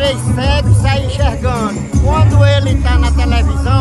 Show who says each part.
Speaker 1: três cegos saem enxergando. Quando ele está na televisão,